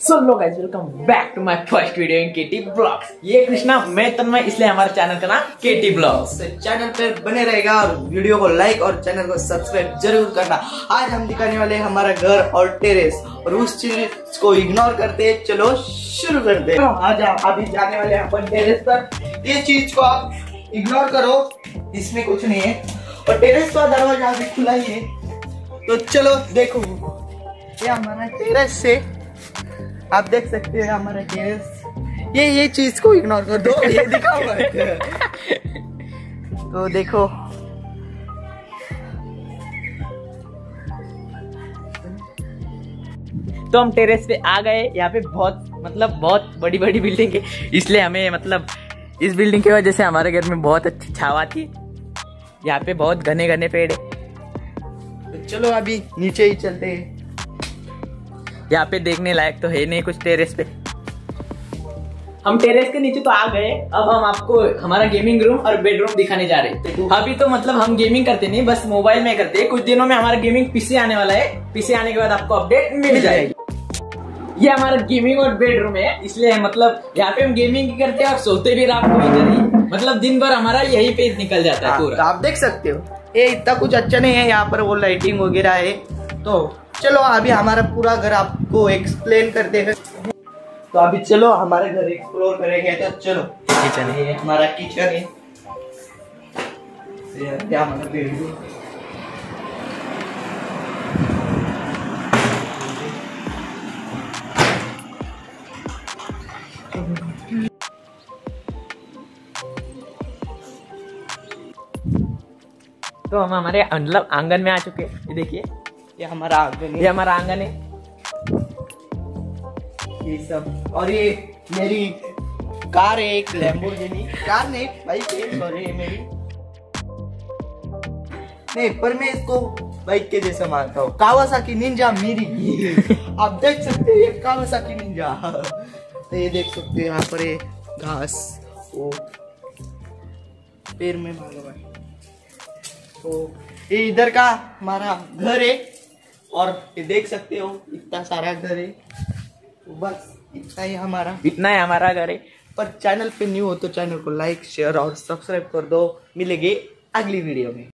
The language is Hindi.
सो लो guys, welcome back to my first video in K T blogs. ये कृष्णा, मैं तन्मय, इसलिए हमारे चैनल का नाम केटी ब्लॉग्स। चैनल पे बने रहेगा और वीडियो को लाइक और चैनल को सब्सक्राइब जरूर करना। आज हम दिखाने वाले हैं हमारा घर और टेरेस, और उस चीज को इग्नोर करते चलो शुरू करते हैं। आज अभी जाने वाले हैं अपन टेरेस पर। ये चीज को आप इग्नोर करो, इसमें कुछ नहीं है, और टेरेस का दरवाजा अभी खुला ही है। तो चलो देखो, ये हमारा टेरेस से आप देख सकते हैं हमारा टेरेस। ये चीज को इग्नोर कर दो, ये दिखाऊंगा। तो देखो, तो हम टेरेस पे आ गए। यहाँ पे बहुत बड़ी बड़ी बिल्डिंग है, इसलिए हमें इस बिल्डिंग की वजह से हमारे घर में बहुत अच्छी छावा थी। यहाँ पे बहुत घने घने पेड़ है। तो चलो अभी नीचे ही चलते हैं। यहाँ पे देखने लायक तो है नहीं कुछ टेरेस पे। हम टेरेस के नीचे तो आ गए। अब हम आपको हमारा गेमिंग रूम और बेडरूम दिखाने जा रहे हैं। अभी तो हम गेमिंग करते नहीं, बस मोबाइल में करते हैं। कुछ दिनों में हमारा गेमिंग पीसी आने वाला है। पीसी आने के बाद आपको अपडेट मिल जाएगी। ये हमारा गेमिंग और बेडरूम है, इसलिए यहाँ पे हम गेमिंग करते हैं और सोते भी रात को इधर ही। दिन भर हमारा यही पे निकल जाता है पूरा। तो आप देख सकते हो, ये इतना कुछ अच्छा नहीं है। यहाँ पर वो लाइटिंग वगैरह है। तो चलो अभी हमारा पूरा घर आपको एक्सप्लेन करते हैं। तो अभी चलो हमारे घर एक्सप्लोर करेंगे। तो चलो, किचन है, हमारा किचन है, ये हमारा बेडरूम। तो हम हमारे आंगन में आ चुके हैं। ये देखिए, ये हमारा आंगन है। ये हमारा आंगन है। ये सब, और ये मेरी कार है, एक लैम्बोर्गिनी। कार नहीं, बाइक है, सॉरी, मेरी नहीं, पर मैं इसको बाइक के जैसा मानता हूँ। कावासाकी निंजा मेरी। आप देख सकते हैं, ये कावासाकी निंजा। तो ये देख सकते हैं, यहाँ पर ये घास, वो पैर में भागा भाई। तो ये इधर का हमारा घर है, और ये देख सकते हो इतना सारा घर है। तो बस इतना ही हमारा घर है। पर चैनल पे न्यू हो तो चैनल को लाइक, शेयर और सब्सक्राइब कर दो। मिलेंगे अगली वीडियो में।